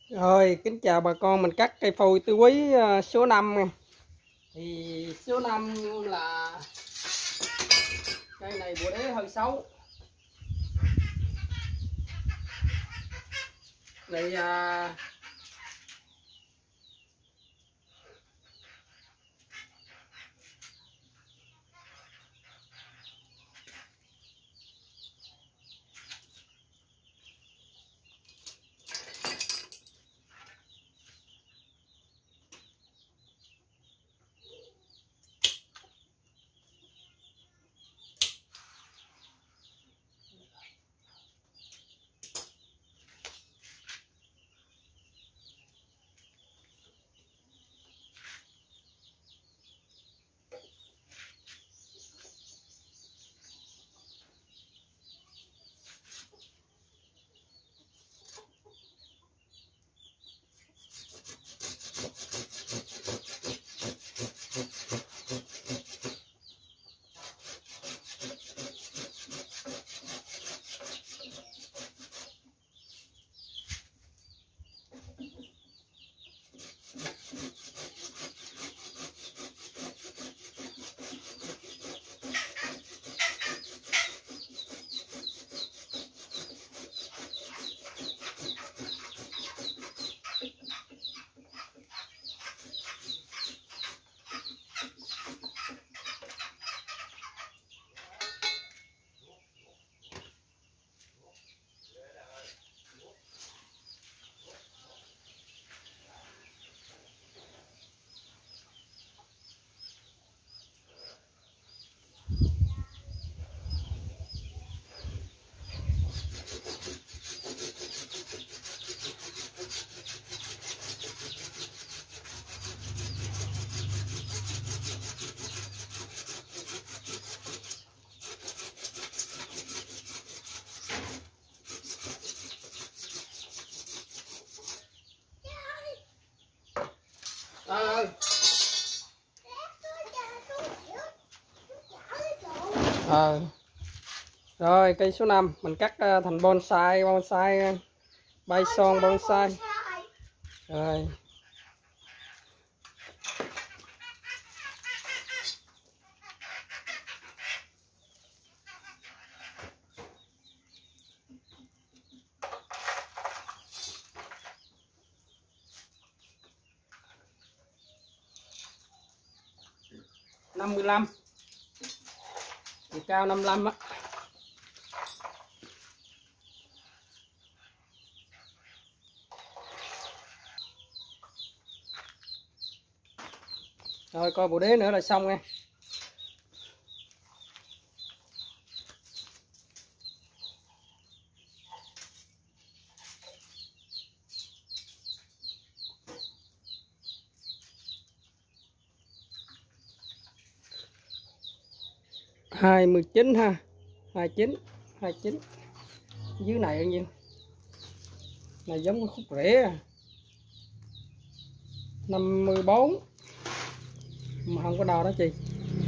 Rồi, kính chào bà con, mình cắt cây phôi tứ quý số 5 nha. Thì số 5 là cây này bùa đế hơi xấu. Này Rồi cây số 5 mình cắt thành bonsai bay son bonsai. Rồi năm 55 chiều cao 55 á. Rồi coi bộ đế nữa là xong nha. Hai 19 ha, 29 dưới này bao nhiêu này, giống cái khúc rễ 54 mà không có đo đó chị,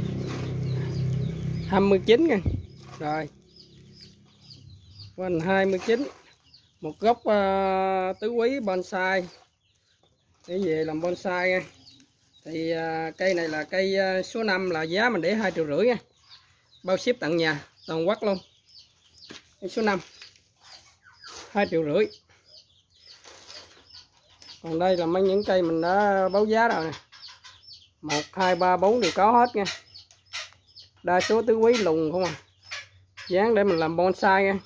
29 nha. Rồi mình 29 một gốc tứ quý bonsai để về làm bonsai nha. Thì cây này là cây số 5 là giá mình để 2,5 triệu nha, bao ship tận nhà toàn quốc luôn. Cây số 5 2,5 triệu. Còn đây là mấy những cây mình đã báo giá rồi nè, 1 2 3 4 đều có hết nha, đa số tứ quý lùn không à, dáng để mình làm bonsai nha.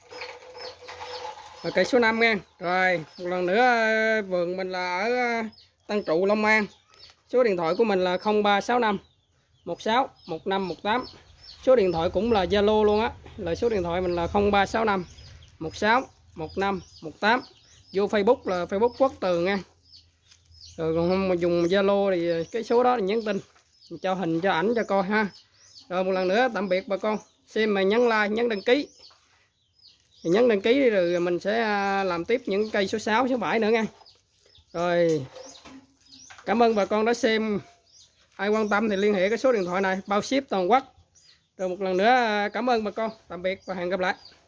Và cây số 5 nha. Rồi một lần nữa, vườn mình là ở Tân Trụ, Long An. Số điện thoại của mình là 0365 16 1518. Số điện thoại cũng là Zalo luôn á, là số điện thoại mình là 0365 16 1518. Vô Facebook là Facebook Quốc Tường nha. Rồi còn không mà dùng Zalo thì cái số đó là nhắn tin, mình cho hình cho ảnh cho coi ha. Rồi một lần nữa tạm biệt bà con, xem mà nhấn like nhấn đăng ký. Thì nhấn đăng ký rồi mình sẽ làm tiếp những cây số 6 số 7 nữa nha. Rồi cảm ơn bà con đã xem. Ai quan tâm thì liên hệ cái số điện thoại này, bao ship toàn quốc. Rồi một lần nữa cảm ơn bà con, tạm biệt và hẹn gặp lại.